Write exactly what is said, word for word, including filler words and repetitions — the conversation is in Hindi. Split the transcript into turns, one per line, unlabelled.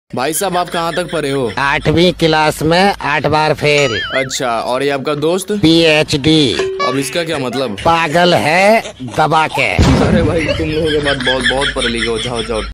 भाई साहब आप कहाँ तक पढ़े हो?
आठवीं क्लास में आठ बार फेल।
अच्छा, और ये आपका दोस्त?
पीएचडी।
अब इसका क्या मतलब?
पागल है दबा के।
अरे भाई तुम लोगों के बाद बहुत बहुत पढ़े लिखे हो। जाओ जाओ।